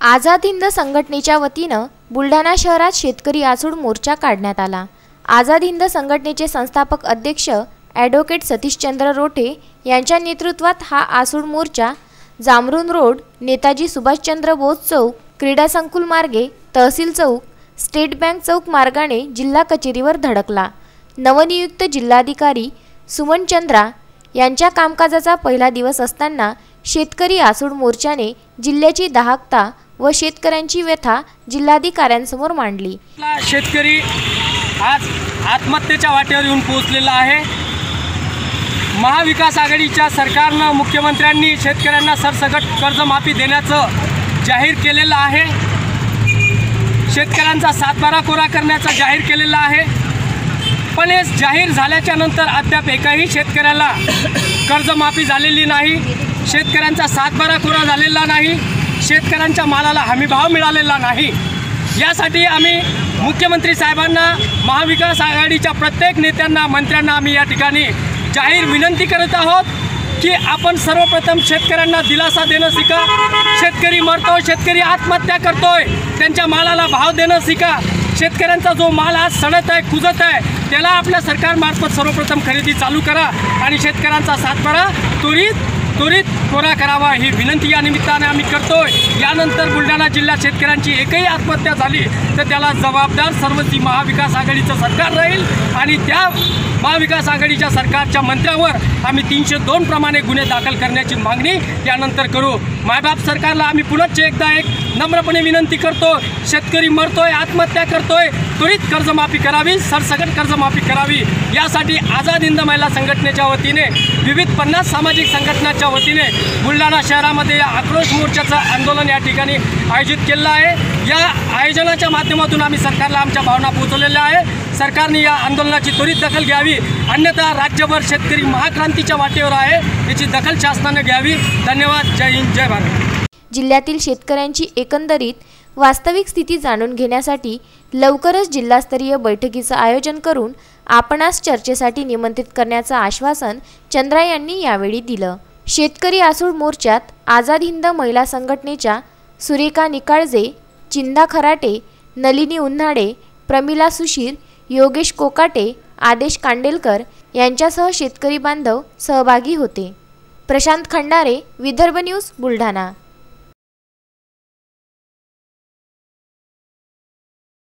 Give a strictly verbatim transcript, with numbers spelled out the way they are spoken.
आझाद हिंद संघटनेच्या वतीनं बुलढाणा शहरात शेतकरी आसूड मोर्चा काढण्यात आला। आझाद हिंद संघटनेचे संस्थापक अध्यक्ष ॲडव्होकेट सतीशचंद्र रोठे यांच्या नेतृत्वात हा आसूड मोर्चा जामरुन रोड, नेताजी सुभाषचंद्र बोस चौक, क्रीडा संकुल मार्गे, तहसील चौक, स्टेट बँक चौक मार्गाने जिल्हा कचेरीवर धडकला। नवनियुक्त जिल्हाधिकारी सुमन चंद्रा यांच्या कामकाजाचा पहिला दिवस असताना शेतकरी आसूड मोर्चाने जिल्ह्याची दाहकता व शेतकऱ्यांची व्यथा जिल्हाधिकाऱ्यांसमोर मांडली। शेतकरी आज आत्महत्येच्या वाटेवर येऊन पोहोचलेला आहे। महाविकास आघाडीच्या सरकारने मुख्यमंत्र्यांनी शेतकऱ्यांना सरसकट कर्जमाफी देण्याचं जाहीर केलेलं आहे। शेतकऱ्यांचा सातबारा कोरा करण्याचा जाहीर केलेला आहे। पण हे जाहीर झाल्याच्या नंतर अद्याप एकाही शेतकऱ्याला कर्जमाफी झालेली नाही, शेतकऱ्यांचा सातबारा कोरा झालेला नाही, शेतकऱ्यांच्या मालाला हमीभाव मिळालेला नाही। यासाठी आम्ही मुख्यमंत्री साहेबांना, महाविकास आघाडीच्या प्रत्येक नेत्यांना, मंत्र्यांना आम्ही या ठिकाणी जाहीर विनंती करत आहोत की आपण सर्वप्रथम शेतकऱ्यांना दिलासा देणं शिका। शेतकरी मरतोय, शेतकरी आत्महत्या करतोय, त्यांच्या मालाला भाव देणं शिका। शेतकऱ्यांचा जो माल आज सडत आहे, कुजत आहे, त्याला आपल्या सरकारमार्फत सर्वप्रथम खरेदी चालू करा आणि शेतकऱ्यांचा सातबारा त्वरित त्वरित कोरा करावा ही विनंती या निमित्ताने आम्ही करतोय। यानंतर बुलढाणा जिल्ह्यात शेतकऱ्यांची एकही आत्महत्या झाली तर त्याला जबाबदार सर्वती महाविकास आघाडीचं सरकार राहील आणि त्या महाविकास आघाडीच्या सरकारच्या मंत्र्यावर आम्ही तीनशे दोन प्रमाणे गुन्हे दाखल करण्याची मागणी यानंतर करू। मायबाप सरकारला आम्ही पुनश्च एकदा एक नम्रपणे विनंती करतो, शेतकरी मरतोय, आत्महत्या करतोय, त्वरित कर्जमाफी करावी, सरसकट कर्जमाफी करावी। यासाठी आझाद हिंद महिला संघटनेच्या वतीने, विविध पन्नास सामाजिक संघटनांच्या वतीने बुलढाणा शहरामध्ये या आक्रोश मोर्चाचं आंदोलन या ठिकाणी आयोजित केलेलं आहे। या आयोजनाच्या माध्यमातून आम्ही सरकारला आमच्या भावना पोहोचवलेल्या आहे। सरकारने या आंदोलनाची त्वरित दखल घ्यावी, अन्यथा राज्यभर शेतकरी महाक्रांतीच्या वाटेवर आहे, याची दखल शासनाने घ्यावी। धन्यवाद। जय हिंद, जय भारत। जिल्ह्यातील शेतकऱ्यांची एकंदरीत वास्तविक स्थिती जाणून घेण्यासाठी लवकरच जिल्हास्तरीय बैठकीचं आयोजन करून आपणास चर्चेसाठी निमंत्रित करण्याचं आश्वासन चंद्रा यांनी यावेळी दिलं। शेतकरी आसूड मोर्चात आझाद हिंद महिला संघटनेच्या सुरेखा निकाळजे, चिंदा खराटे, नलिनी उन्हाडे, प्रमिला सुशीर, योगेश कोकाटे, आदेश कांडेलकर यांच्यासह शेतकरी बांधव सहभागी होते। प्रशांत खंडारे, विदर्भ न्यूज, बुलढाणा।